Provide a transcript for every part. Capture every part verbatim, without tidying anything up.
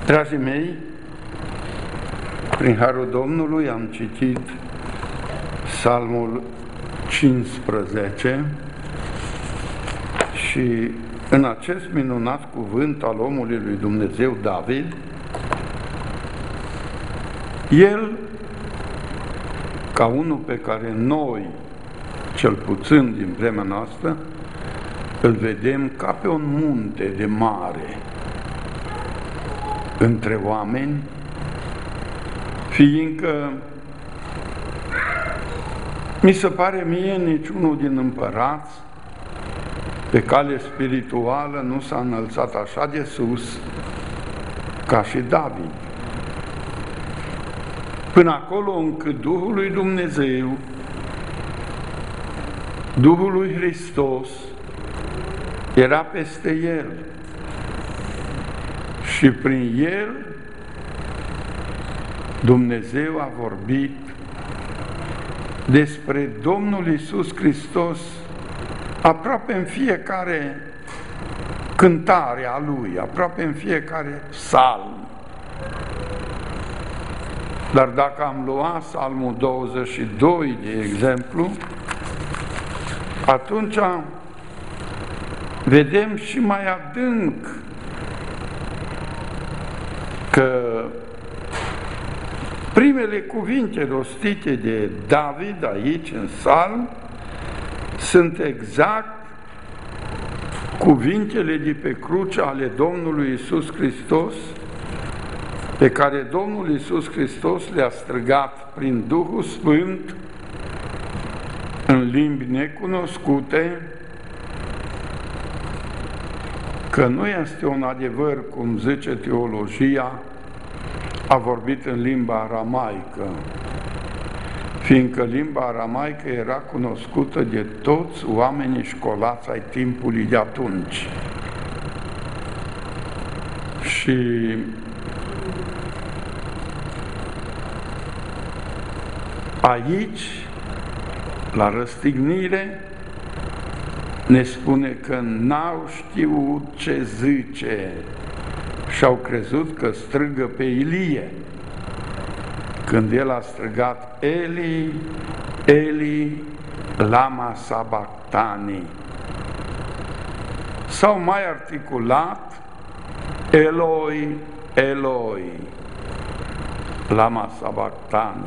Dragii mei, prin harul Domnului am citit Psalmul cincisprezece și în acest minunat cuvânt al omului lui Dumnezeu David, el, ca unul pe care noi, cel puțin din vremea noastră, îl vedem ca pe un munte de mare între oameni, fiindcă mi se pare mie niciunul din împărați pe cale spirituală nu s-a înălțat așa de sus ca și David. Până acolo încât Duhul lui Dumnezeu, Duhul lui Hristos era peste el și prin el Dumnezeu a vorbit despre Domnul Iisus Hristos aproape în fiecare cântare a Lui, aproape în fiecare psalm. Dar dacă am luat Psalmul douăzeci și doi, de exemplu, atunci vedem și mai adânc că primele cuvinte rostite de David aici în psalm sunt exact cuvintele de pe cruce ale Domnului Iisus Hristos, pe care Domnul Iisus Hristos le-a strigat prin Duhul Sfânt în limbi necunoscute, că nu este un adevăr, cum zice teologia, a vorbit în limba aramaică, fiindcă limba aramaică era cunoscută de toți oamenii școlați ai timpului de atunci. Și aici, la răstignire, ne spune că n-au știut ce zice și au crezut că strigă pe Ilie. Când el a strigat Eli, Eli, lama sabachthani. S-au mai articulat Eloi, Eloi, lama sabachthani.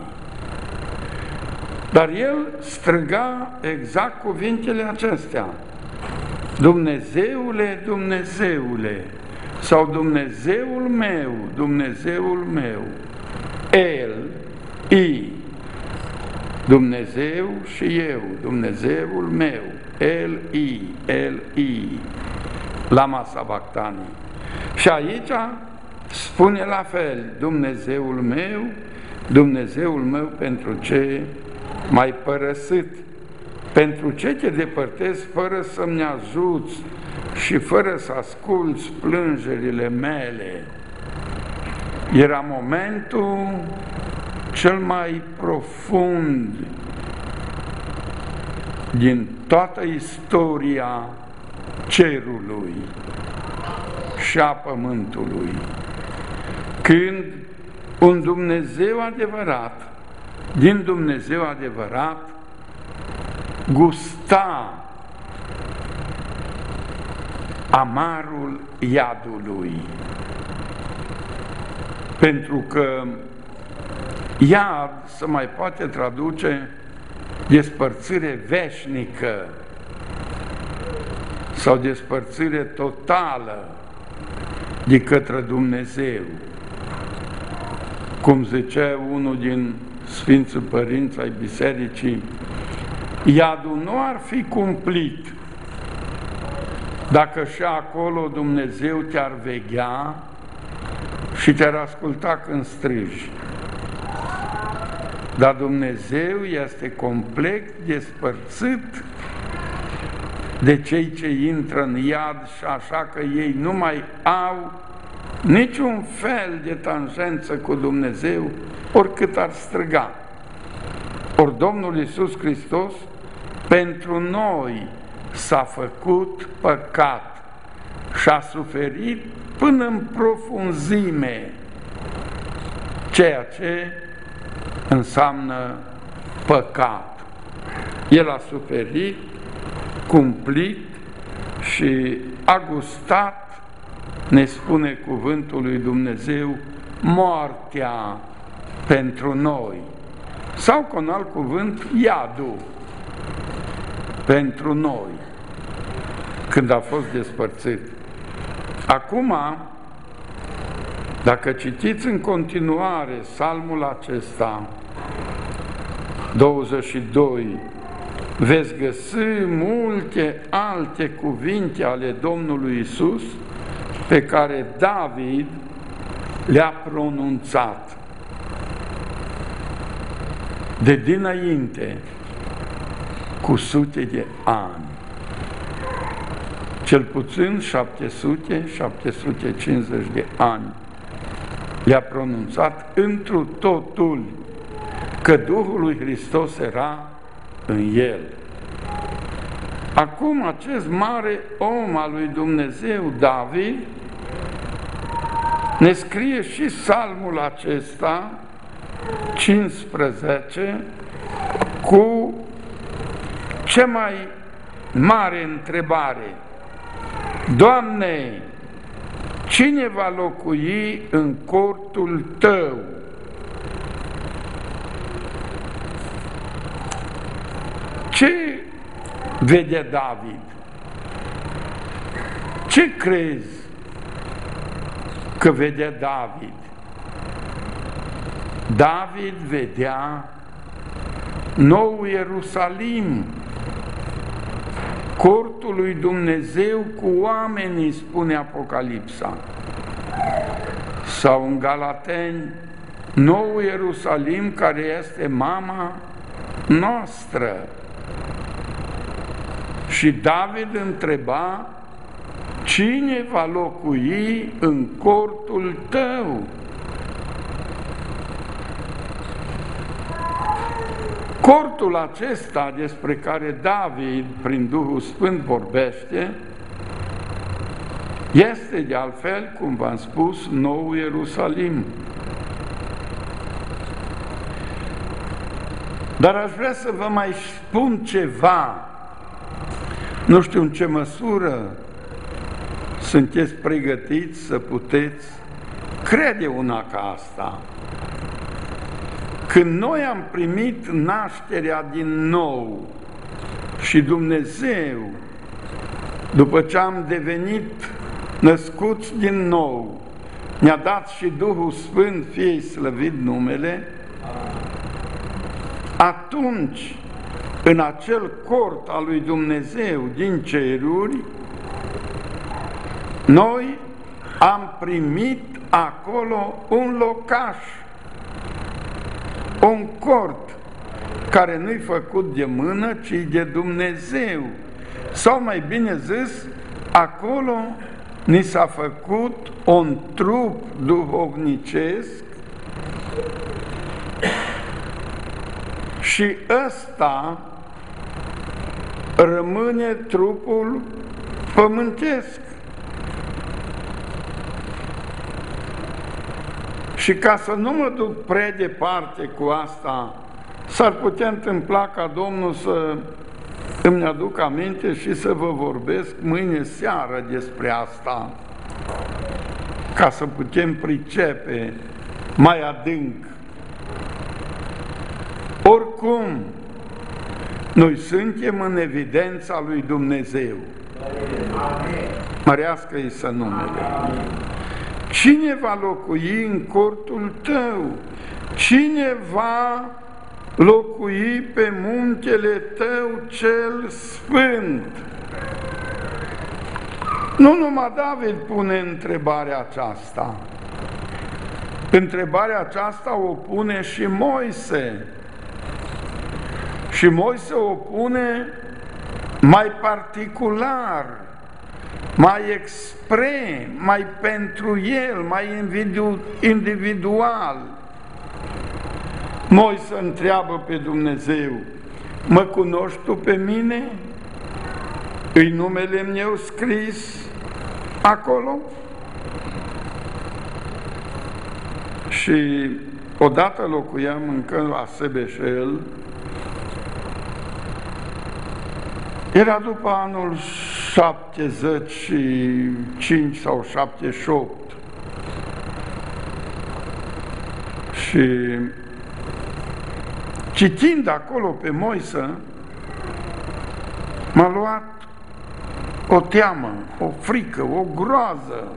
Dar el striga exact cuvintele acestea: Dumnezeule, Dumnezeule, sau Dumnezeul meu, Dumnezeul meu, El, I, Dumnezeu și eu, Dumnezeul meu, El, I, El, I, lama sabachthani. Și aici spune la fel: Dumnezeul meu, Dumnezeul meu, pentru ce m-ai părăsit, pentru ce te depărtezi fără să-mi ajuți și fără să asculți plângerile mele. Era momentul cel mai profund din toată istoria cerului și a pământului, când un Dumnezeu adevărat, din Dumnezeu adevărat, gusta amarul iadului. Pentru că iad se mai poate traduce despărțire veșnică sau despărțire totală de către Dumnezeu. Cum zicea unul din Sfinții Părinți ai Bisericii, iadul nu ar fi cumplit dacă și acolo Dumnezeu te-ar veghea și te-ar asculta când strigi. Dar Dumnezeu este complet despărțit de cei ce intră în iad și așa că ei nu mai au niciun fel de tangență cu Dumnezeu, oricât ar striga. Ori Domnul Iisus Hristos pentru noi s-a făcut păcat și a suferit până în profunzime ceea ce înseamnă păcat. El a suferit cumplit și a gustat, ne spune cuvântul lui Dumnezeu, moartea pentru noi. Sau cu un alt cuvânt, iadul pentru noi, când a fost despărțit. Acum, dacă citiți în continuare psalmul acesta, douăzeci și doi, veți găsi multe alte cuvinte ale Domnului Iisus pe care David le-a pronunțat de dinainte, cu sute de ani. Cel puțin șapte sute - șapte sute cincizeci de ani le-a pronunțat întru totul, că Duhul lui Hristos era în el. Acum acest mare om al lui Dumnezeu, David, ne scrie și psalmul acesta, cincisprezece, cu cea mai mare întrebare: Doamne, cine va locui în cortul Tău? Ce vede David? Ce crezi că vedea David? David vedea nou Ierusalim, cortul lui Dumnezeu cu oamenii, spune Apocalipsa. Sau în Galateni, nou Ierusalim, care este mama noastră. Și David întreba: cine va locui în cortul Tău? Cortul acesta despre care David, prin Duhul Sfânt, vorbește, este de altfel, cum v-am spus, nou Ierusalim. Dar aș vrea să vă mai spun ceva. Nu știu în ce măsură sunteți pregătiți să puteți crede una ca asta. Când noi am primit nașterea din nou și Dumnezeu, după ce am devenit născuți din nou, ne-a dat și Duhul Sfânt, fie slăvit numele, atunci, în acel cort al lui Dumnezeu din ceruri, noi am primit acolo un locaș, un cort care nu-i făcut de mână, ci de Dumnezeu. Sau mai bine zis, acolo ni s-a făcut un trup duhovnicesc și ăsta rămâne trupul pământesc. Și ca să nu mă duc prea departe cu asta, s-ar putea întâmpla ca Domnul să îmi aduc aminte și să vă vorbesc mâine seară despre asta, ca să putem pricepe mai adânc. Oricum, noi suntem în evidența lui Dumnezeu. Mărească-i să numele. Cine va locui în cortul Tău? Cine va locui pe muntele Tău cel sfânt? Nu numai David pune întrebarea aceasta. Întrebarea aceasta o pune și Moise. Și Moise o pune mai particular, mai expre, mai pentru el, mai individual. Moise întreabă pe Dumnezeu: mă cunoști tu pe mine? Îi numele meu scris? acolo și odată locuiam încă la Sebeșel. Era după anul șaptezeci și cinci sau șaptezeci și opt și citind acolo pe Moise, m-a luat o teamă, o frică, o groază.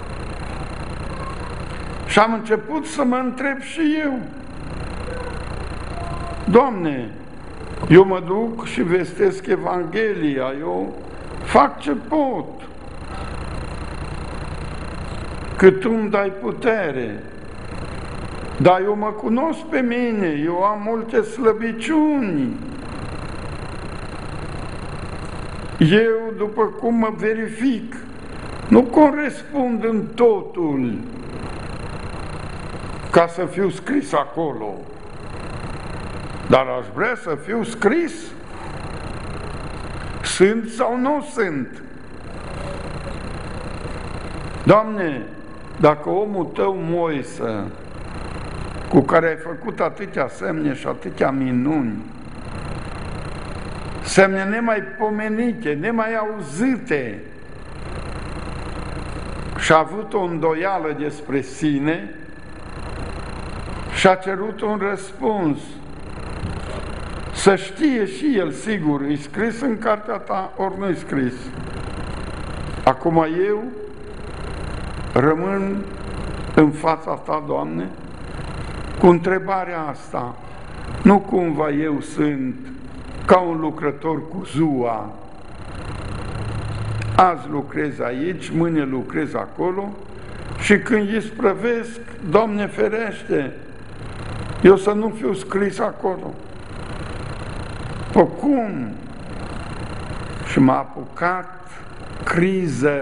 Și am început să mă întreb și eu: Doamne, eu mă duc și vestesc Evanghelia, eu fac ce pot, cât Tu îmi dai putere, dar eu mă cunosc pe mine, eu am multe slăbiciuni. Eu, după cum mă verific, nu corespund în totul ca să fiu scris acolo, dar aș vrea să fiu scris. Sunt sau nu sunt? Doamne, dacă omul Tău Moise, cu care ai făcut atâtea semne și atâtea minuni, semne nemai pomenite, nemai auzite, și-a avut o îndoială despre sine și-a cerut un răspuns, să știe și el, sigur, e scris în cartea Ta, ori nu-i scris. Acum eu rămân în fața Ta, Doamne, cu întrebarea asta: nu cumva eu sunt ca un lucrător cu zua? Azi lucrez aici, mâine lucrez acolo și când îi sprăvesc, Doamne ferește, eu să nu fiu scris acolo. Pă cum? Și m-a apucat criză.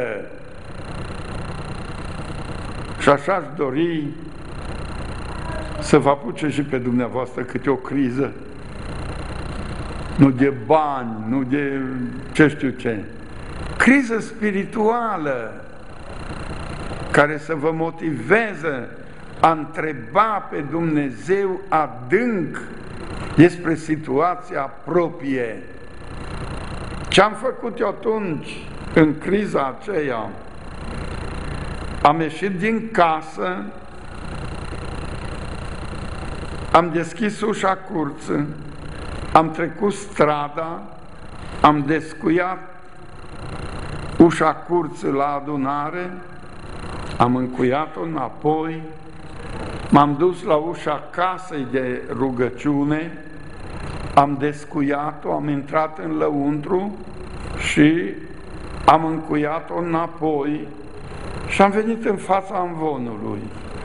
Și așa aș dori să vă apuce și pe dumneavoastră câte o criză. Nu de bani, nu de ce știu ce. Criză spirituală care să vă motiveze a întreba pe Dumnezeu adânc despre situația proprie. Ce-am făcut eu atunci, în criza aceea? Am ieșit din casă, am deschis ușa curții, am trecut strada, am descuiat ușa curții la adunare, am încuiat-o înapoi, m-am dus la ușa casei de rugăciune, am descuiat-o, am intrat în lăuntru și am încuiat-o înapoi și am venit în fața amvonului.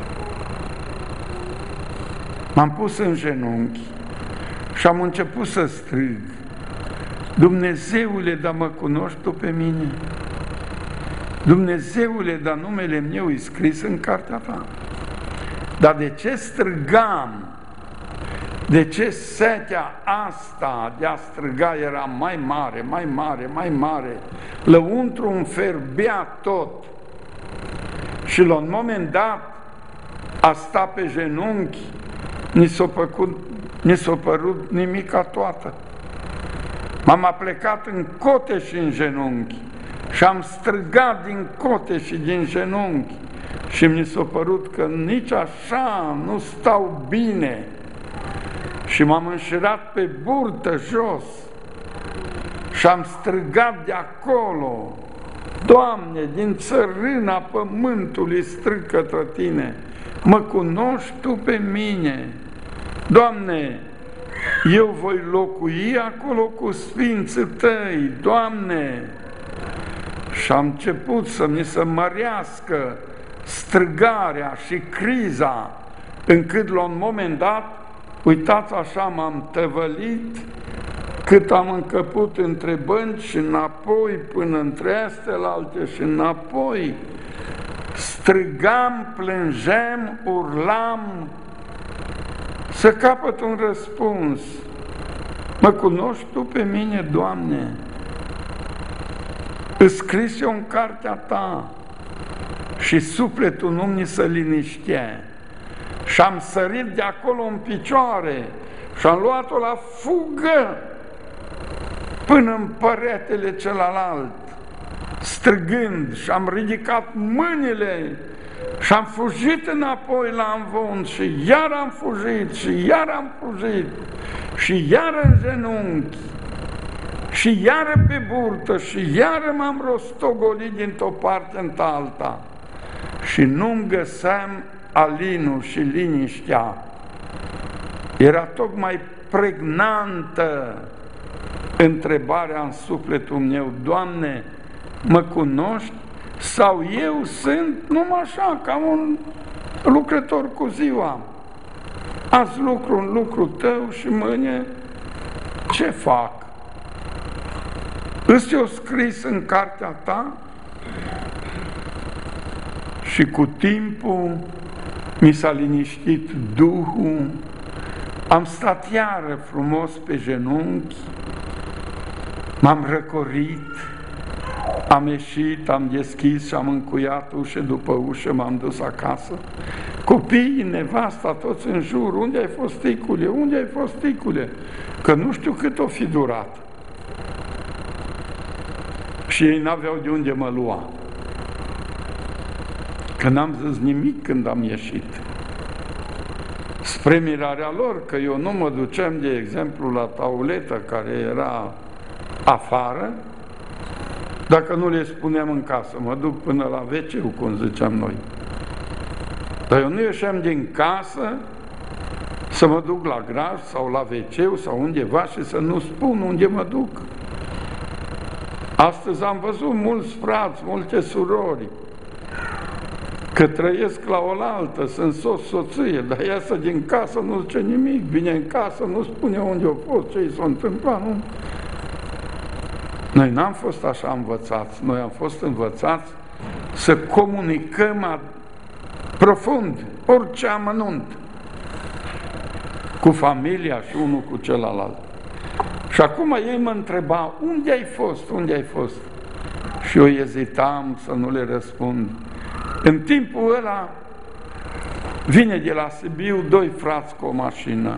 M-am pus în genunchi și am început să strig: Dumnezeule, dar mă cunoști Tu pe mine? Dumnezeule, dar numele meu e scris în cartea Ta. Dar de ce strigam? De ce setea asta de a striga era mai mare, mai mare, mai mare? Lăuntru înferbea tot. Și la un moment dat a sta pe genunchi, ni s-a păcut, ni s-a părut nimica toată. M-am aplecat în cote și în genunchi și am strigat din cote și din genunchi și mi s-a părut că nici așa nu stau bine și m-am înșirat pe burtă jos și am strigat de acolo: Doamne, din țărâna pământului strig către Tine, mă cunoști Tu pe mine? Doamne, eu voi locui acolo cu sfinții Tăi, Doamne! Și am început să mi se mărească strigarea și criza, încât la un moment dat, uitați așa, m-am tăvălit cât am încăput între bănci și înapoi, până între astelalte și înapoi. Strigam, plângeam, urlam, să capăt un răspuns: mă cunoști Tu pe mine, Doamne? Îți scris eu în cartea Ta, și sufletul nu mi se liniștea. Și am sărit de acolo în picioare și am luat-o la fugă până în păretele celălalt, strigând, și am ridicat mâinile și am fugit înapoi la Amvon și iar am fugit și iar am fugit și iar în genunchi și iar pe burtă și iar m-am rostogolit dintr-o parte în alta și nu-mi găseam alinul și liniștea. Era tocmai pregnantă întrebarea în sufletul meu: Doamne, mă cunoști sau eu sunt numai așa, ca un lucrător cu ziua? Azi lucru în lucru tău și mâine ce fac? Îți o scris în cartea ta? Și cu timpul mi s-a liniștit Duhul, am stat iară frumos pe genunchi, m-am răcorit, am ieșit, am deschis și am încuiat ușă după ușă, m-am dus acasă. Copiii, nevasta, toți în jur: unde ai fost, ticule? Unde ai fost, ticule? Că nu știu cât o fi durat. Și ei n-aveau de unde mă lua. Că n-am zis nimic când am ieșit. Spre mirarea lor, că eu nu mă duceam, de exemplu, la tauletă care era afară, dacă nu le spuneam în casă, mă duc până la ve ce-ul, cum ziceam noi. Dar eu nu ieșeam din casă să mă duc la graj sau la ve ce-ul sau undeva și să nu spun unde mă duc. Astăzi am văzut mulți frați, multe surori, că trăiesc la oaltă, sunt soț-soție, dar iasă din casă, nu zice nimic, vine în casă, nu spune unde a fost, ce i s-a întâmplat, nu? Noi n-am fost așa învățați, noi am fost învățați să comunicăm profund orice amănunt cu familia și unul cu celălalt. Și acum ei mă întreba: unde ai fost, unde ai fost? Și eu ezitam să nu le răspund. În timpul ăla vine de la Sibiu doi frați cu o mașină.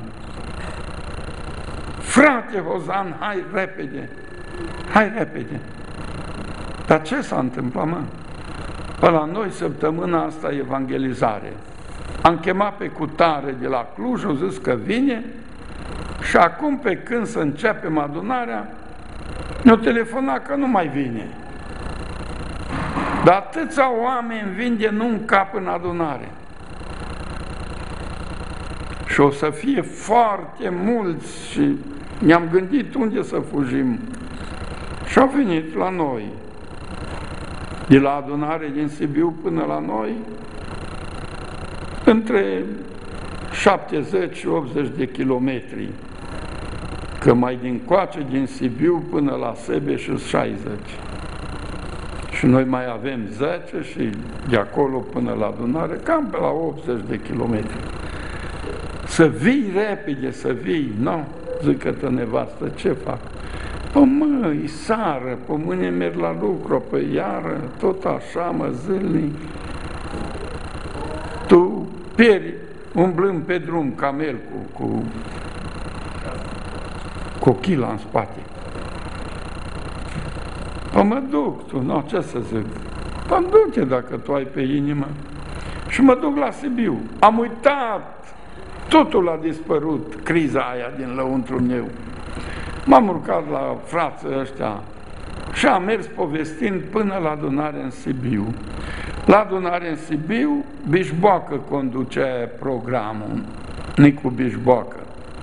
Frate Hozan, hai repede, hai repede. Dar ce s-a întâmplat, mă? Păi la noi săptămâna asta evangelizare. Am chemat pe cutare de la Cluj, au zis că vine și acum, pe când să începem adunarea, ne-au telefonat că nu mai vine. Dar atâția oameni vin de nu în cap în adunare. Și o să fie foarte mulți și ne-am gândit unde să fugim. Și au venit la noi. De la adunare din Sibiu până la noi, între șaptezeci și optzeci de kilometri. Că mai din coace, din Sibiu până la Sebeș și șaizeci. Și noi mai avem zece și de acolo până la adunare, cam pe la optzeci de kilometri. Să vii repede, să vii, nu? Zică-tă nevastă, ce fac? Păi măi, sară, pe mâine merg la lucru, pe iară, tot așa, mă, zilnic. Tu pieri umblând pe drum, camel cu, cu, cu chila în spate. Păi mă duc, tu, nu, ce să zic? Păi du-te dacă tu ai pe inimă. Și mă duc la Sibiu. Am uitat, totul a dispărut, criza aia din lăuntrul meu. M-am urcat la frații ăștia și am mers povestind până la adunare în Sibiu. La adunare în Sibiu, Bișboacă conducea programul, Nicu Bișboacă.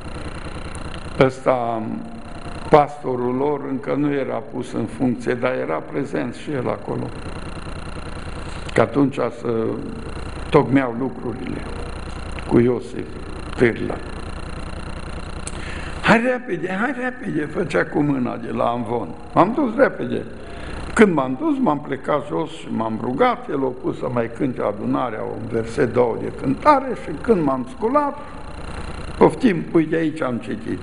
Ăsta, pastorul lor, încă nu era pus în funcție, dar era prezent și el acolo. Că atunci să tocmeau lucrurile cu Iosif Târla. Hai repede, hai repede, făcea cu mâna de la Amvon. M-am dus repede. Când m-am dus, m-am plecat jos și m-am rugat, el a pus să mai cânte adunarea un verset, două de cântare și când m-am sculat, poftim, uite aici am citit.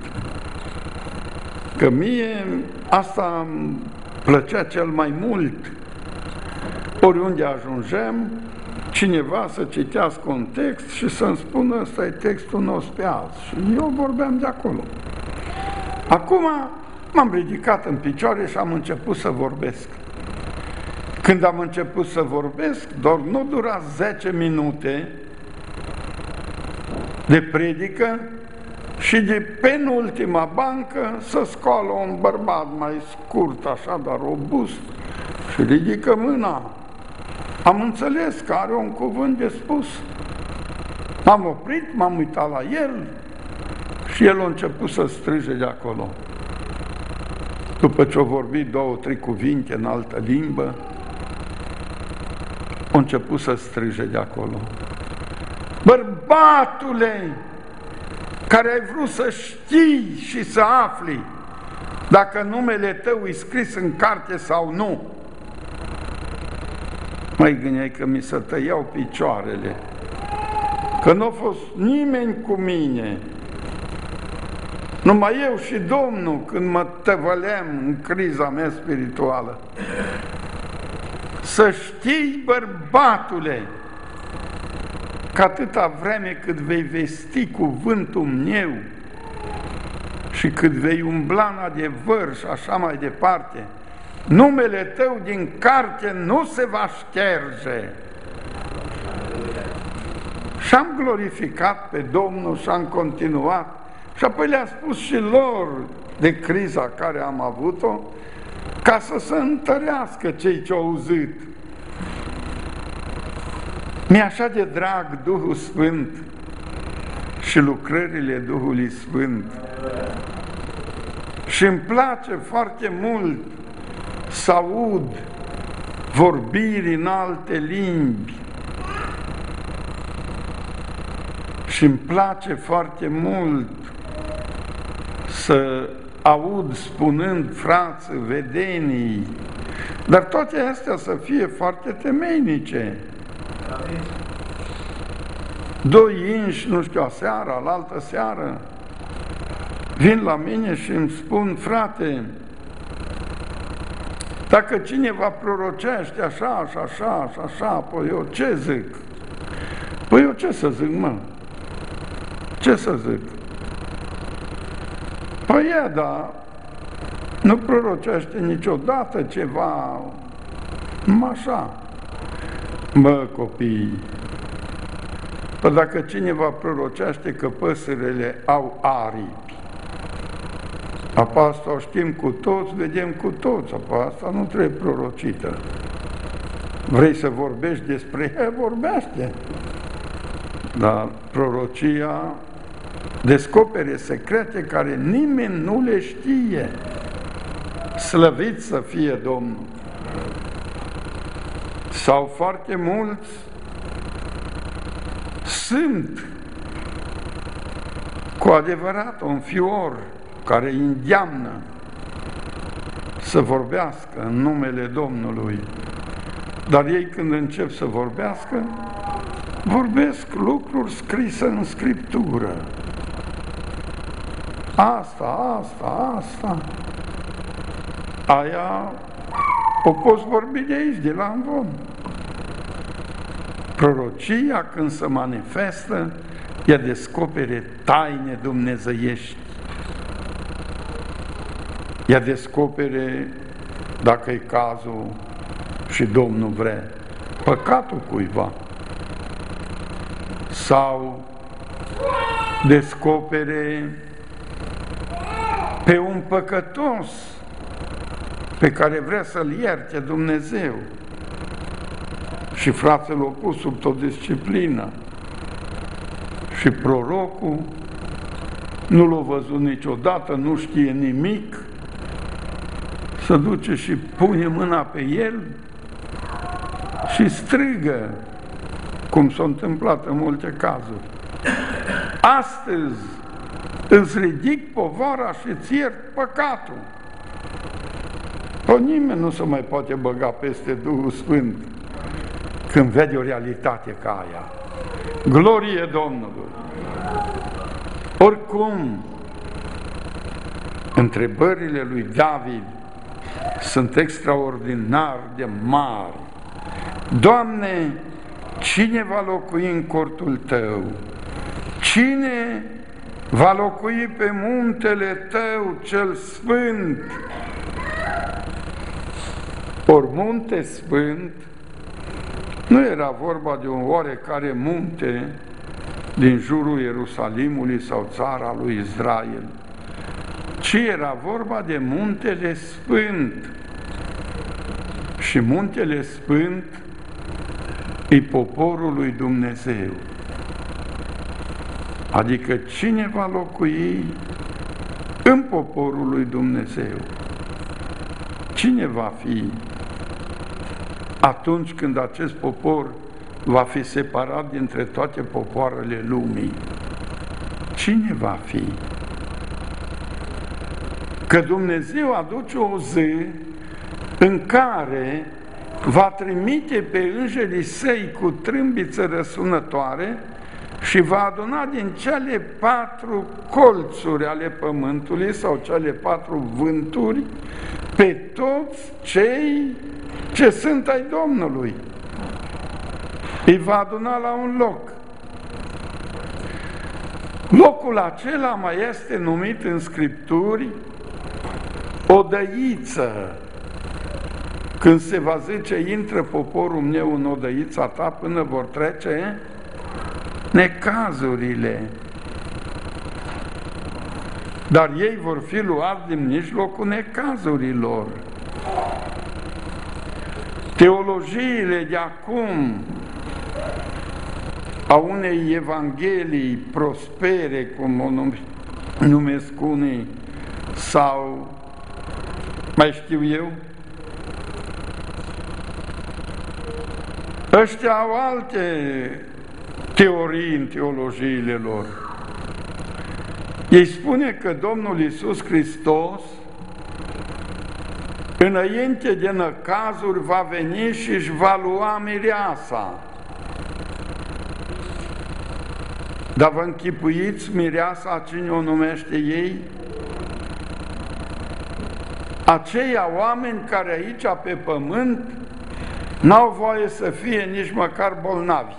Că mie asta îmi plăcea cel mai mult, oriunde ajungem, cineva să citească un text și să-mi spună ăsta e textul nostru pe azi. Și eu vorbeam de acolo. Acum m-am ridicat în picioare și am început să vorbesc. Când am început să vorbesc, doar nu dura zece minute de predică și de penultima bancă să scoală un bărbat mai scurt, așa, dar robust, și ridică mâna. Am înțeles că are un cuvânt de spus. M-am oprit, m-am uitat la el și el a început să strige de acolo. După ce a vorbit două, trei cuvinte în altă limbă, a început să strige de acolo. Bărbatule, care ai vrut să știi și să afli dacă numele tău e scris în carte sau nu. Mai gândeai că mi se tăiau picioarele, că nu a fost nimeni cu mine, numai eu și Domnul când mă tăvăleam în criza mea spirituală. Să știi, bărbatule, că atâta vreme cât vei vesti cuvântul meu și cât vei umbla în adevăr și așa mai departe, numele tău din carte nu se va șterge. Și am glorificat pe Domnul și am continuat și apoi le-am spus și lor de criza care am avut-o, ca să se întărească cei ce au auzit. Mi-e așa de drag Duhul Sfânt și lucrările Duhului Sfânt. Și îmi place foarte mult să aud vorbiri în alte limbi. Și îmi place foarte mult să aud spunând frață, vedenii, dar toate astea să fie foarte temeinice. Doi inși, nu știu, aseară, la altă seară, vin la mine și îmi spun, frate, dacă cineva prorocește așa și așa și așa, păi eu ce zic? Păi eu ce să zic, mă? Ce să zic? Păi e, dar nu prorocește niciodată ceva așa. Mă, copii, păi dacă cineva prorocește că păsările au aripi, apa asta o știm cu toți, vedem cu toți, apa asta nu trebuie prorocită. Vrei să vorbești despre ea? Vorbește. Dar prorocia descopere secrete care nimeni nu le știe. Slăvit să fie Domnul! Sau foarte mulți sunt cu adevărat un fior care îi îndeamnă să vorbească în numele Domnului. Dar ei când încep să vorbească, vorbesc lucruri scrise în Scriptură. Asta, asta, asta. Aia o poți vorbi de aici, de la Amvon. Prorocia, când se manifestă, ea descopere taine dumnezeiești. Ea descopere, dacă e cazul și Domnul vrea, păcatul cuiva. Sau descopere pe un păcătos pe care vrea să-l ierte Dumnezeu. Și fratele l-a pus sub o disciplină. Și prorocul nu l-a văzut niciodată, nu știe nimic, se duce și pune mâna pe el și strigă, cum s-a întâmplat în multe cazuri. Astăzi îți ridic povara și îți iert păcatul. Păi nimeni nu se mai poate băga peste Duhul Sfânt când vede o realitate ca aia. Glorie Domnului! Oricum, întrebările lui David sunt extraordinar de mari. Doamne, cine va locui în cortul tău? Cine va locui pe muntele tău cel sfânt? Ori munte sfânt nu era vorba de un oarecare munte din jurul Ierusalimului sau țara lui Israel, ci era vorba de muntele sfânt. Și muntele sfânt e poporul lui Dumnezeu. Adică cine va locui în poporul lui Dumnezeu? Cine va fi atunci când acest popor va fi separat dintre toate popoarele lumii? Cine va fi? Că Dumnezeu aduce o zi în care va trimite pe îngerii săi cu trâmbiță răsunătoare și va aduna din cele patru colțuri ale pământului sau cele patru vânturi pe toți cei ce sunt ai Domnului. Îi va aduna la un loc. Locul acela mai este numit în Scripturi odăiță. Când se va zice, intră poporul meu în odăița ta până vor trece necazurile. Dar ei vor fi luați din mijlocul necazurilor. Teologiile de acum a unei evanghelii prospere, cum o numesc unii, sau mai știu eu, ăștia au alte teorii în teologiile lor. Ei spune că Domnul Iisus Hristos, înainte de năcazuri, va veni și își va lua mireasa. Dar vă închipuiți mireasa, cine o numește ei? Aceia oameni care aici pe pământ n-au voie să fie nici măcar bolnavi.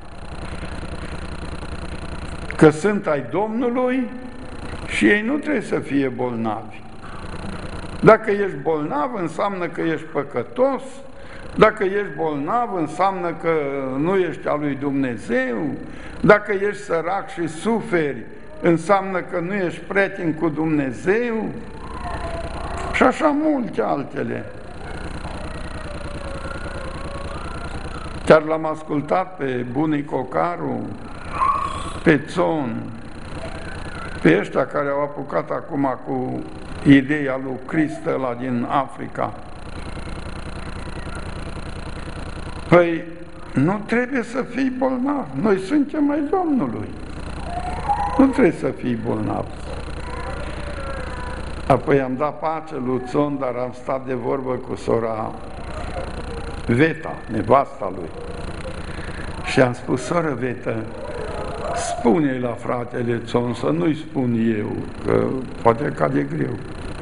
Că sunt ai Domnului și ei nu trebuie să fie bolnavi. Dacă ești bolnav, înseamnă că ești păcătos. Dacă ești bolnav, înseamnă că nu ești al lui Dumnezeu. Dacă ești sărac și suferi, înseamnă că nu ești prieten cu Dumnezeu. Și așa multe altele. Chiar l-am ascultat pe bunii Cocaru, pe Țon, pe ăștia care au apucat acum cu ideea lui Crist ăla din Africa. Păi, nu trebuie să fii bolnav. Noi suntem ai Domnului. Nu trebuie să fii bolnav. Apoi am dat pace lui Țon, dar am stat de vorbă cu sora Veta, nevasta lui. Și am spus, soră Veta, spune-i la fratele Țon, să nu-i spun eu, că poate cade greu.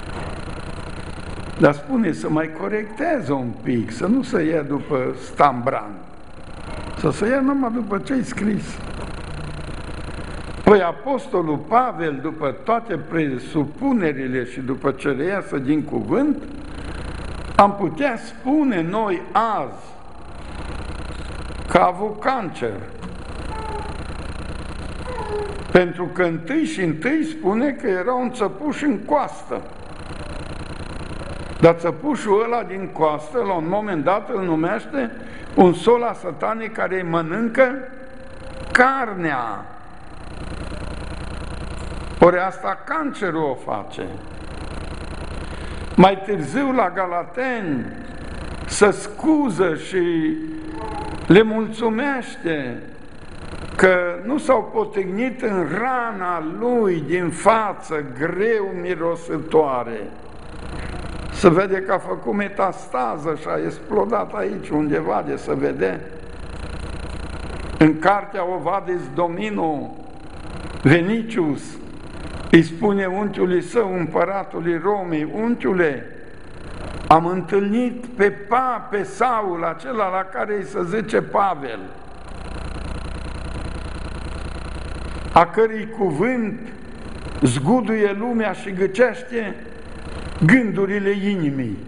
Dar spune să mai corecteze un pic, să nu se ia după Stambran, să se ia numai după ce-i scris. Păi Apostolul Pavel, după toate presupunerile și după ce le iasă din cuvânt, am putea spune noi azi că a avut cancer. Pentru că întâi și întâi spune că era un țăpuș în coastă. Dar țăpușul ăla din coastă, la un moment dat, îl numește un sola satanic care îi mănâncă carnea. Ori asta cancerul o face. Mai târziu la Galateni se scuză și le mulțumește că nu s-au potignit în rana lui din față greu mirosătoare. Se vede că a făcut metastază și a explodat aici undeva, de se vede. În cartea Ovadis Domino, Venicius îi spune unchiului său, împăratului Romei, unchiule, am întâlnit pe, pa, pe Saul, acela la care îi se zice Pavel. a cărui cuvânt zguduie lumea și gâcește gândurile inimii.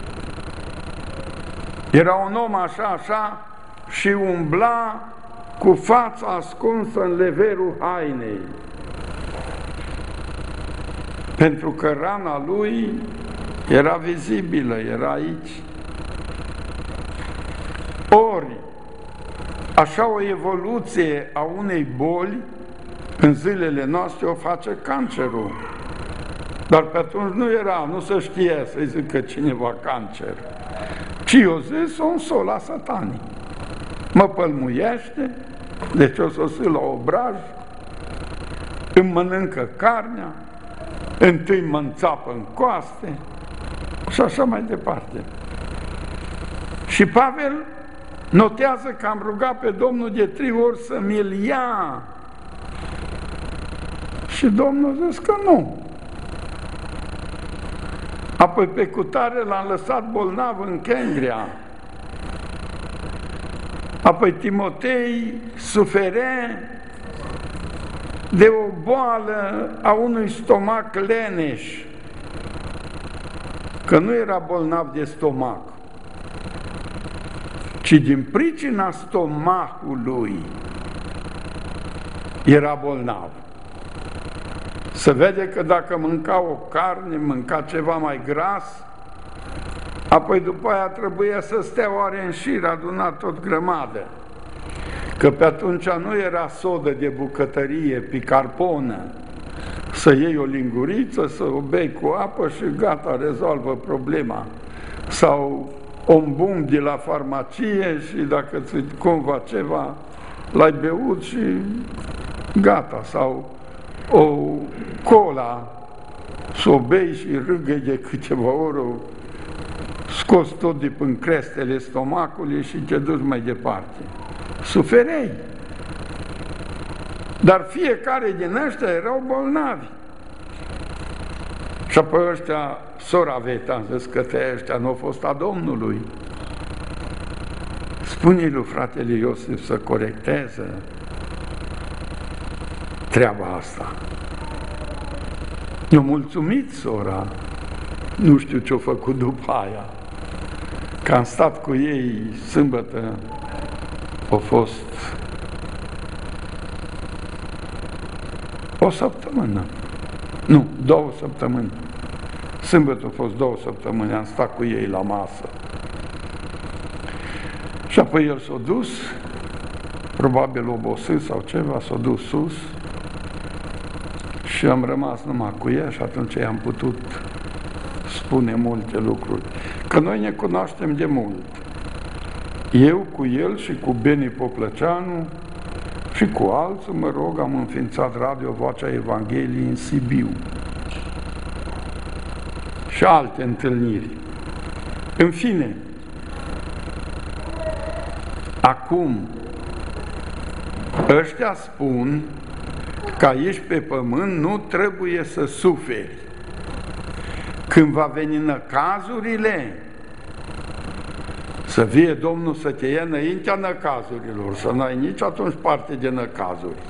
Era un om așa, așa și umbla cu fața ascunsă în leverul hainei, pentru că rana lui era vizibilă, era aici. Ori, așa o evoluție a unei boli în zilele noastre o face cancerul. Dar pe atunci nu era, nu se știa să-i zică cineva cancer, ci eu zis un sola satanii. Mă pălmuiește, deci o să o la obraj, îmi mănâncă carnea, întâi mă înțapă în coaste și așa mai departe. Și Pavel notează că am rugat pe Domnul de trei ori să mi-l ia. Și Domnul a zis că nu. Apoi pe cutare l-am lăsat bolnav în Chengrea. Apoi Timotei sufere de o boală a unui stomac leneș, că nu era bolnav de stomac, ci din pricina stomacului era bolnav. Se vede că dacă mânca o carne, mânca ceva mai gras, apoi după aia trebuia să stea oare în șir, adunat tot grămadă. Că pe atunci nu era sodă de bucătărie, picarponă, să iei o linguriță, să o bei cu apă și gata, rezolvă problema. Sau un bun de la farmacie și dacă ți cumva ceva, l-ai beut și gata. Sau o cola, să o bei și râgăi de câteva ori, scoți tot de până crestele stomacului și te duci mai departe. Suferei. Dar fiecare din ăștia erau bolnavi. Și apoi ăștia, sora Veta, am zis că te ăștia nu au fost a Domnului. Spune-i lui fratele Iosif să corecteze treaba asta. I-a mulțumit sora, nu știu ce-a făcut după aia, că am stat cu ei sâmbătă, a fost o săptămână, nu, două săptămâni, sâmbătă a fost două săptămâni, am stat cu ei la masă. Și apoi el s-a dus, probabil obosit sau ceva, s-a dus sus și am rămas numai cu ea și atunci i-am putut spune multe lucruri. Că noi ne cunoaștem de mult. Eu cu el și cu Beni Poplăceanu și cu alții, mă rog, am înființat Radio Vocea Evangheliei în Sibiu și alte întâlniri. În fine, acum ăștia spun că aici pe pământ nu trebuie să suferi. Când va veni năcazurile, să vie Domnul să te ia înaintea năcazurilor, să n-ai nici atunci parte de năcazuri.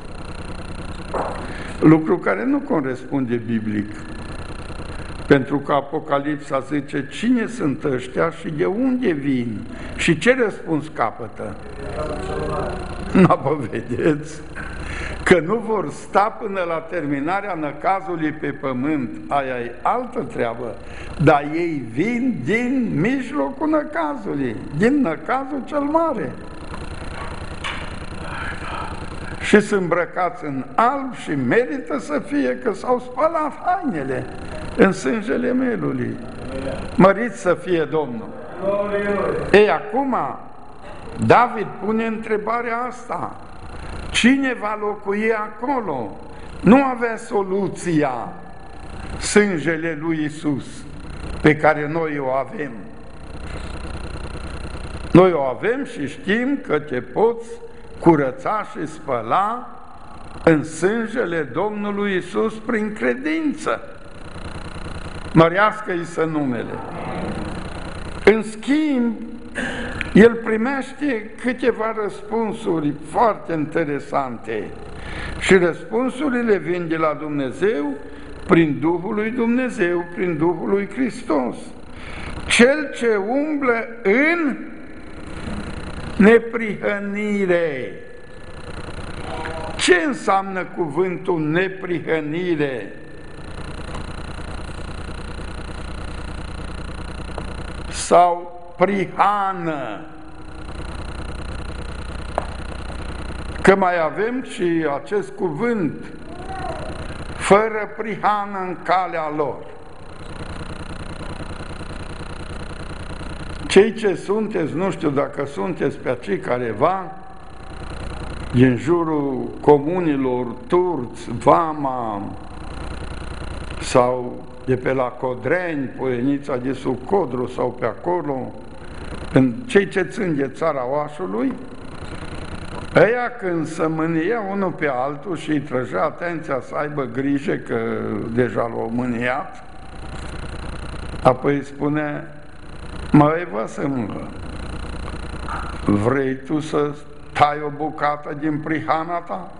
Lucru care nu corespunde biblic. Pentru că Apocalipsa zice cine sunt ăștia și de unde vin și ce răspuns capătă. Nu vă vedeți că nu vor sta până la terminarea năcazului pe pământ, aia e altă treabă, dar ei vin din mijlocul năcazului, din năcazul cel mare. Și sunt îmbrăcați în alb și merită să fie că s-au spălat hainele în sângele Mielului. Mărit să fie Domnul! Ei, acum, David pune întrebarea asta. Cine va locui acolo? Nu avea soluția sângele lui Iisus pe care noi o avem. Noi o avem și știm că te poți curăța și spăla în sângele Domnului Iisus prin credință. Mărească-i să numele. În schimb, el primește câteva răspunsuri foarte interesante Și răspunsurile vin de la Dumnezeu prin Duhul lui Dumnezeu, prin Duhul lui Hristos. Cel ce umblă în neprihănire. Ce înseamnă cuvântul neprihănire? Sau prihană? Că mai avem și acest cuvânt, fără prihană în calea lor. Cei ce sunteți, nu știu dacă sunteți pe acei careva, din jurul comunilor turți, Vama, sau de pe la Codreni, Poienița de sub Codru sau pe acolo, în cei ce țin de țara Oașului, ăia când se mânia unul pe altul și îi trăgea atenția să aibă grijă că deja l-au mâniat, apoi îi spune: măi, văsă-mă, vrei tu să tai o bucată din prihana ta?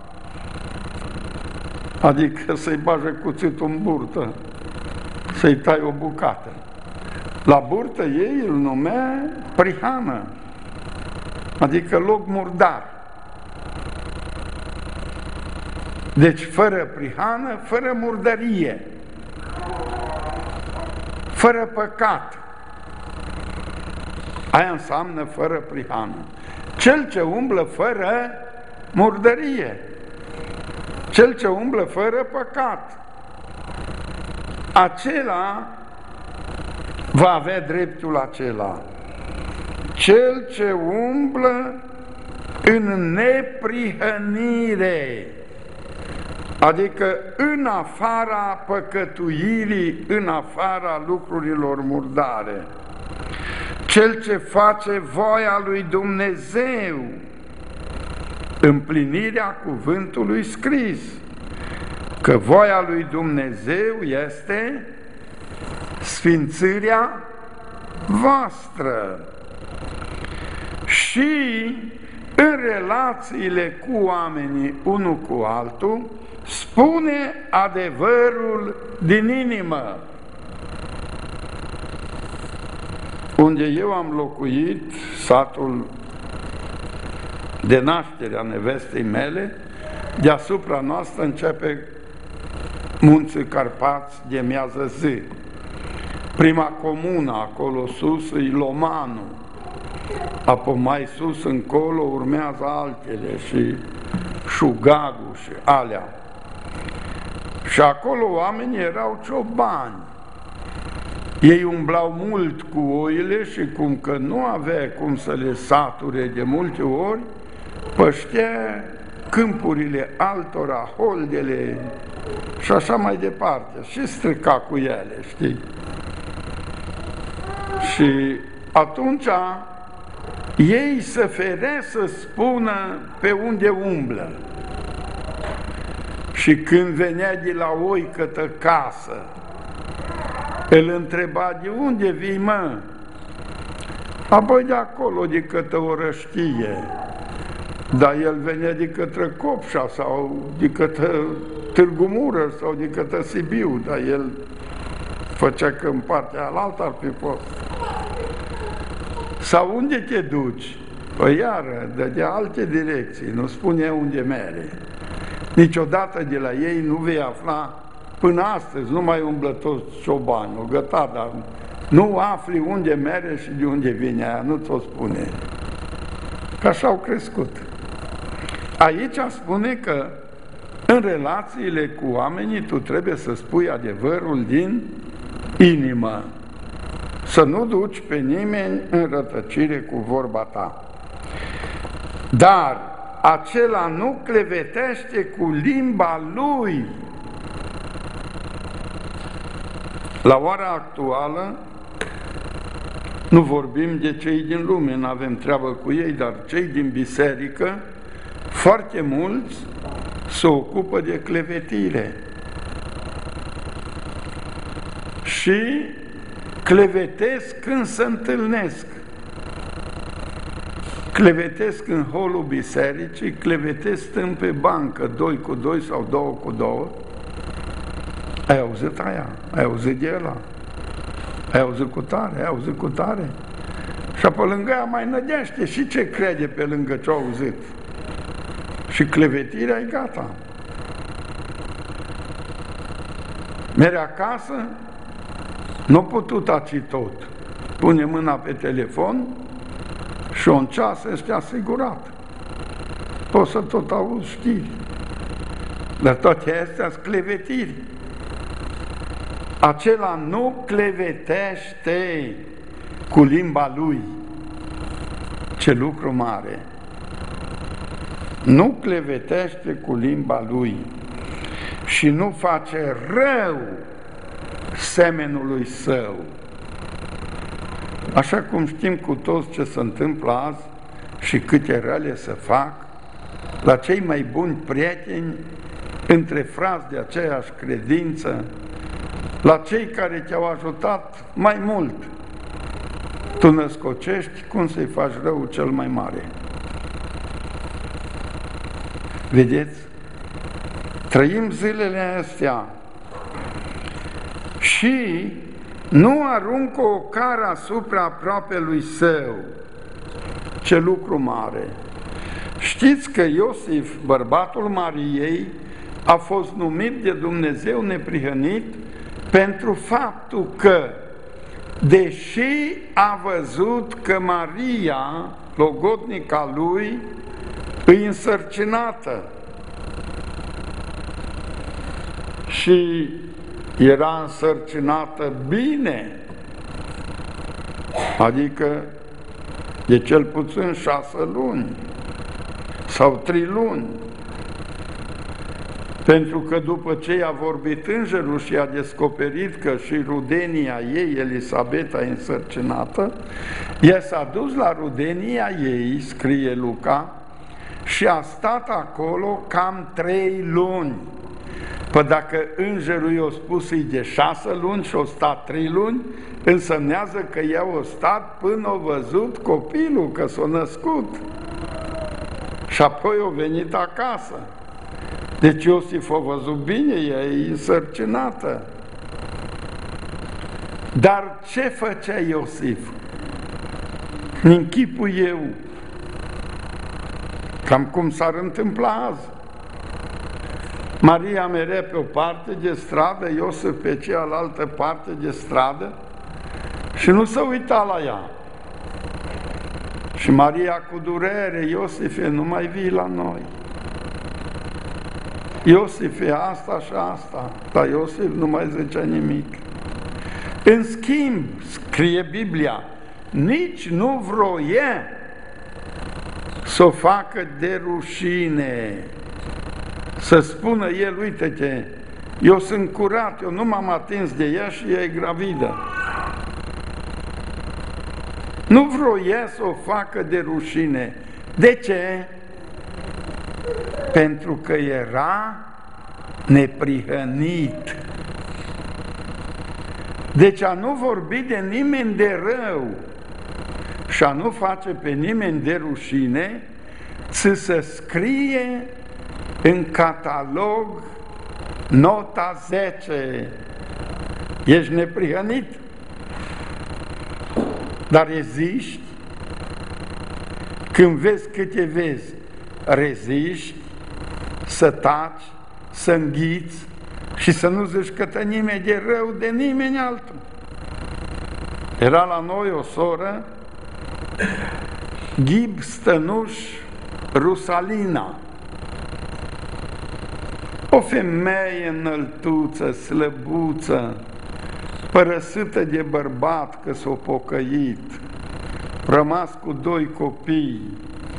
Adică să-i bage cuțitul în burtă, să-i tai o bucată. La burtă ei îl numea prihană, adică loc murdar. Deci fără prihană, fără murdărie, fără păcat. Aia înseamnă fără prihană. Cel ce umblă fără murdărie, cel ce umblă fără păcat, acela va avea dreptul acela. Cel ce umblă în neprihănire, adică în afara păcătuirii, în afara lucrurilor murdare. Cel ce face voia lui Dumnezeu, împlinirea cuvântului scris, că voia lui Dumnezeu este sfințirea voastră. Și în relațiile cu oamenii, unul cu altul, spune adevărul din inimă. Unde eu am locuit, satul de naștere a nevestei mele, deasupra noastră începe Munții Carpați de miază zi. Prima comună acolo sus e Lomanu, apoi mai sus încolo urmează altele și Șugagu și alea. Și acolo oamenii erau ciobani. Ei umblau mult cu oile și cum că nu avea cum să le sature de multe ori, păștea câmpurile altora, holdele și așa mai departe, și strica cu ele, știi? Și atunci ei se ferea să spună pe unde umblă. Și când venea de la oi către casă, îl întreba: de unde vii, mă? Apoi de acolo, de către Orăștie. Dar el venea de către Copșa sau de către Târgu Mureș sau de către Sibiu, dar el făcea că în partea alaltă ar fi fost. Sau unde te duci? Păi iară, de alte direcții, nu spune unde mere. Niciodată de la ei nu vei afla. Până astăzi nu mai umblă toți ciobanii, o găta, dar nu afli unde mere și de unde vine aia, nu ți-o spune. Că așa au crescut. Aici spune că în relațiile cu oamenii tu trebuie să spui adevărul din inimă, să nu duci pe nimeni în rătăcire cu vorba ta. Dar acela nu clevetește cu limba lui. La ora actuală nu vorbim de cei din lume, nu avem treabă cu ei, dar cei din biserică, foarte mulți se ocupă de clevetire. Și clevetesc când se întâlnesc. clevetesc în holul bisericii, clevetesc stând pe bancă, doi cu doi sau două cu două. Ai auzit aia? Ai auzit de ăla? Ai auzit cu tare? Ai auzit cu tare? Și pe lângă ea mai nădește și ce crede pe lângă ce-a auzit. Și clevetirea e gata. Mere acasă, nu putut taci tot. Pune mâna pe telefon și un ceas este asigurat. Poți să tot auzi știri. Dar toate astea sunt clevetiri. Acela nu clevetește cu limba lui. Ce lucru mare! Nu clevetește cu limba lui și nu face rău semenului său. Așa cum știm cu toți ce se întâmplă azi și câte rele se fac, la cei mai buni prieteni, între frați de aceeași credință, la cei care te-au ajutat mai mult, tu născocești cum să-i faci rău cel mai mare. Vedeți? Trăim zilele astea și nu aruncă o cară asupra aproapelui său. Ce lucru mare! Știți că Iosif, bărbatul Mariei, a fost numit de Dumnezeu neprihănit pentru faptul că, deși a văzut că Maria, logodnica lui, îi însărcinată și era însărcinată bine, adică de cel puțin șase luni sau trei luni, pentru că după ce i-a vorbit îngerul și a descoperit că și rudenia ei, Elisabeta, e însărcinată, ea s-a dus la rudenia ei, scrie Luca, și a stat acolo cam trei luni. Păi dacă îngerul i-a spus e de șase luni și a stat trei luni, însemnează că ea a stat până a văzut copilul, că s-a născut. Și apoi a venit acasă. Deci Iosif a văzut bine, ea e însărcinată. Dar ce făcea Iosif? În chipul eu, cam cum s-ar întâmpla azi. Maria merea pe o parte de stradă, Iosif pe cealaltă parte de stradă și nu se uita la ea. Și Maria cu durere, Iosife, nu mai vii la noi. Iosife, asta și asta, dar Iosif nu mai zicea nimic. În schimb, scrie Biblia, nici nu vroie să o facă de rușine, să spună el, uite-te, eu sunt curat, eu nu m-am atins de ea și ea e gravidă. Nu vroia să o facă de rușine. De ce? Pentru că era neprihănit. Deci a nu vorbi de nimeni de rău și a nu face pe nimeni de rușine, să se scrie în catalog nota zece. Ești neprihănit, dar reziști. Când vezi câte vezi, reziști, să taci, să înghiți și să nu zici către nimeni de rău de nimeni altul. Era la noi o soră, Ghib Stănuș Rusalina, o femeie înăltuță, slăbuță, părăsită de bărbat că s-o pocăit, rămas cu doi copii,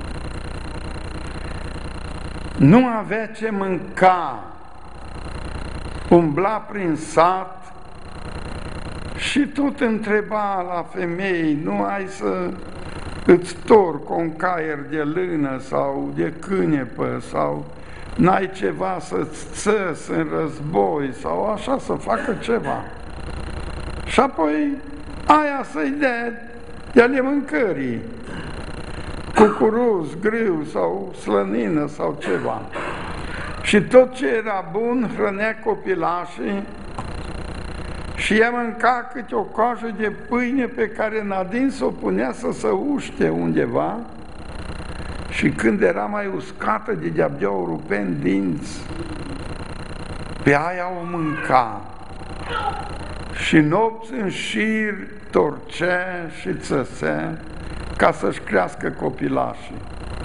nu avea ce mânca, umbla prin sat și tot întreba la femei, nu ai să îți torc un caier de lână sau de cânepă sau n-ai ceva să-ți țăs în război sau așa, să facă ceva. Și apoi aia să-i dea de ale mâncării. cucuruz, grâu sau slănină sau ceva. Și tot ce era bun hrănea copilașii și ea mânca câte o coajă de pâine pe care în adins o punea să se uște undeva și când era mai uscată de de-abia o rupe în dinți, pe aia o mânca și nopți în șir torcea și țăsea ca să-și crească copilașii.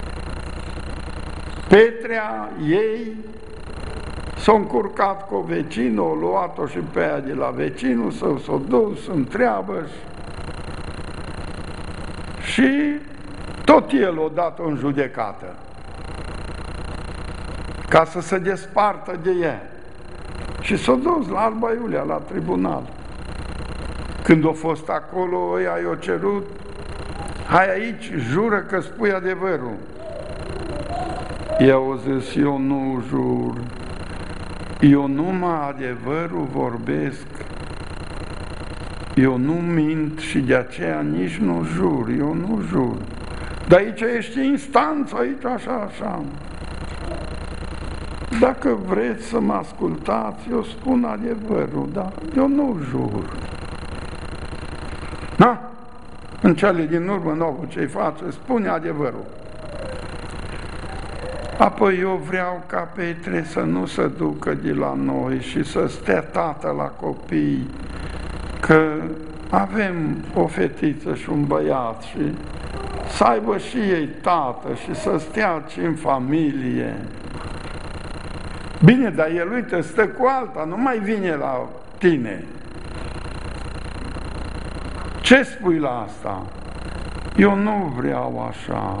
Petrea ei s-a încurcat cu vecinul, a luat-o și pe aia de la vecinul, să s-o dus în treabă și tot el o dat-o în judecată ca să se despartă de ea. Și s-a dus la Alba Iulia, la tribunal. Când a fost acolo, ea i-a cerut: hai aici, jură că spui adevărul. Ea a zis: eu nu jur, eu numai adevărul vorbesc, eu nu mint și de aceea nici nu jur, eu nu jur. Dar aici ești instanță, aici așa, așa. Dacă vreți să mă ascultați, eu spun adevărul, dar eu nu jur. Na? În cele din urmă nouă ce-i face, spune adevărul. Apoi eu vreau ca Petre să nu se ducă de la noi și să stea tată la copii, că avem o fetiță și un băiat și să aibă și ei tată și să stea aici în familie. Bine, dar el, uite, stă cu alta, nu mai vine la tine. Ce spui la asta? Eu nu vreau așa.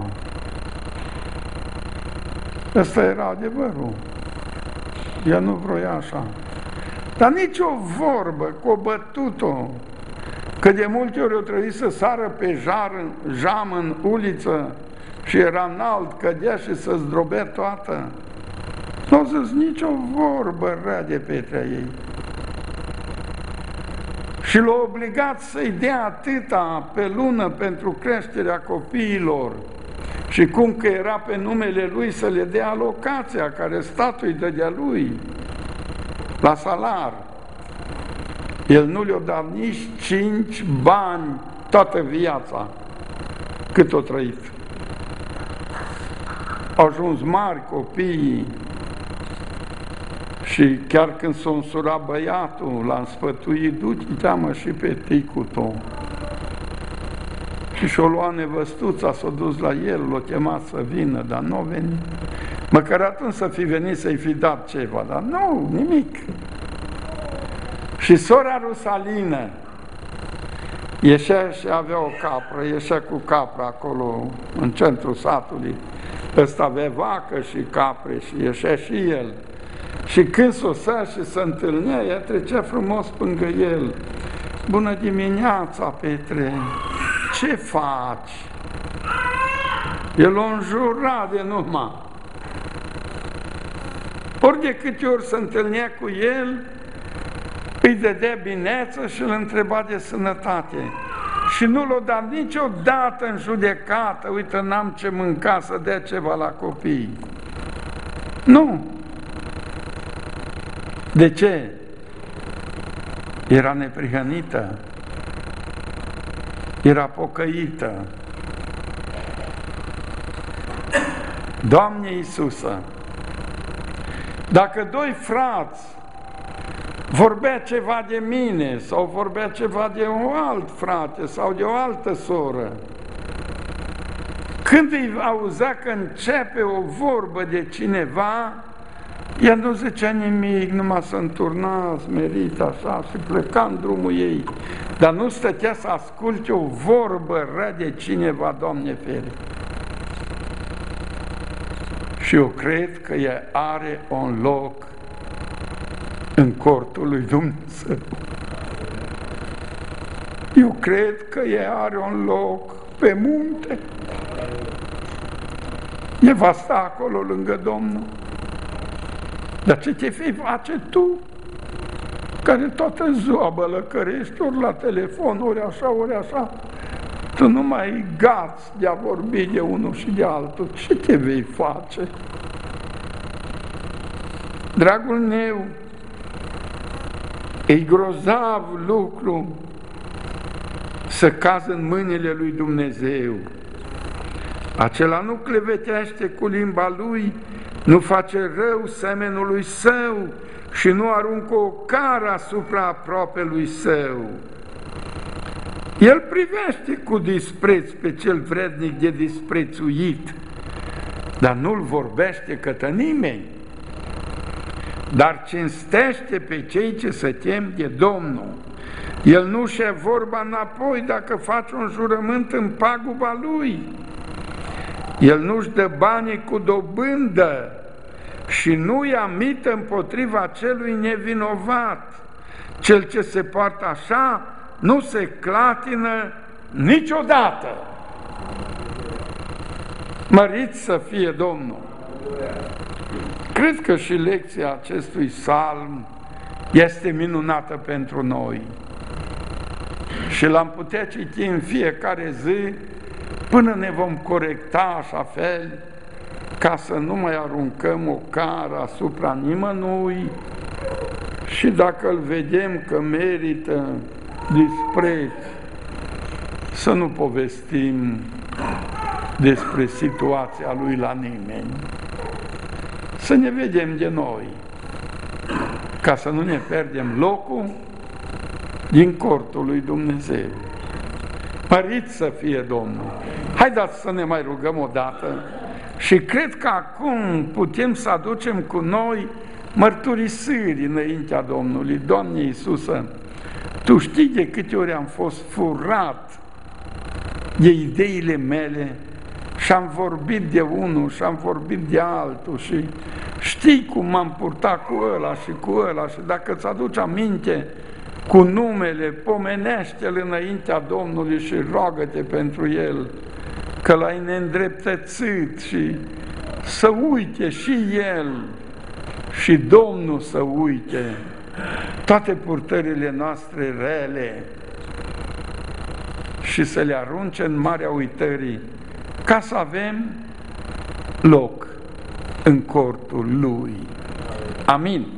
Ăsta era adevărul. Ea nu vroia așa. Dar nici o vorbă, că o bătut-o, că de multe ori o trebuie să sară pe jar, jam în uliță și era înalt, cădea și să zdrobea toată. Nu a zis nicio vorbă rea de Petrea ei. Și l-a obligat să-i dea atâta pe lună pentru creșterea copiilor și cum că era pe numele lui să le dea alocația care statul îi dădea lui la salar. El nu le-a dat nici cinci bani toată viața cât o trăit. Au ajuns mari copiii și chiar când s-a însurat băiatul, l-a înspătuit: du-te, mă, și pe ticul tău. Și și-o lua nevăstuța, s-a dus la el, l-a chemat să vină, dar nu a venit. Măcar atunci să fi venit să-i fi dat ceva, dar nu, nimic. Și sora Rusalină ieșea și avea o capră, ieșea cu capra acolo în centrul satului. Ăsta avea vacă și capre și ieșea și el. Și când sosea și se întâlnea, ea trecea frumos lângă el. Bună dimineața, Petre! Ce faci? El o înjura de numai. Ori de câte ori se întâlnea cu el, îi dădea bineță și îl întreba de sănătate. Și nu l-o dat niciodată în judecată: uite, n-am ce mânca, să dea ceva la copii. Nu. De ce? Era neprihănită, era pocăită. Doamne Iisuse, dacă doi frați vorbea ceva de mine sau vorbea ceva de un alt frate sau de o altă soră, când îi auzea că începe o vorbă de cineva, ea nu zicea nimic, numai se înturna smerit așa și pleca în drumul ei, dar nu stătea să asculte o vorbă rea de cineva, Doamne fere. Și eu cred că ea are un loc în cortul lui Dumnezeu. Eu cred că ea are un loc pe munte. E va sta acolo lângă Domnul. Dar ce te vei face tu, care toată ziua bălăcărești, ori la telefon, ori așa, ori așa, tu nu mai ai gați de a vorbi de unul și de altul. Ce te vei face? Dragul meu, e grozav lucru să cazi în mâinile lui Dumnezeu. Acela nu clevetește cu limba lui, nu face rău semenului său și nu aruncă o cară asupra aproapelui său. El privește cu dispreț pe cel vrednic de disprețuit, dar nu-l vorbește către nimeni, dar cinstește pe cei ce se tem de Domnul. El nu-și ia vorba înapoi dacă face un jurământ în paguba lui. El nu-și dă banii cu dobândă și nu ia mită împotriva celui nevinovat. Cel ce se poartă așa nu se clatină niciodată. Mărit să fie Domnul! Cred că și lecția acestui psalm este minunată pentru noi și l-am putea citi în fiecare zi până ne vom corecta așa fel ca să nu mai aruncăm o cară asupra nimănui și dacă îl vedem că merită dispreț, să nu povestim despre situația lui la nimeni. Să ne vedem de noi, ca să nu ne pierdem locul din cortul lui Dumnezeu. Mărit să fie Domnul! Haideți să ne mai rugăm o dată și cred că acum putem să aducem cu noi mărturisiri înaintea Domnului. Doamne Iisuse, Tu știi de câte ori am fost furat de ideile mele și am vorbit de unul și am vorbit de altul și știi cum m-am purtat cu ăla și cu ăla și dacă îți aduci aminte cu numele, pomenește-l înaintea Domnului și roagă-te pentru el că l-ai neîndreptățit și să uite și el și Domnul să uite toate purtările noastre rele și să le arunce în marea uitării ca să avem loc în cortul Lui. Amin.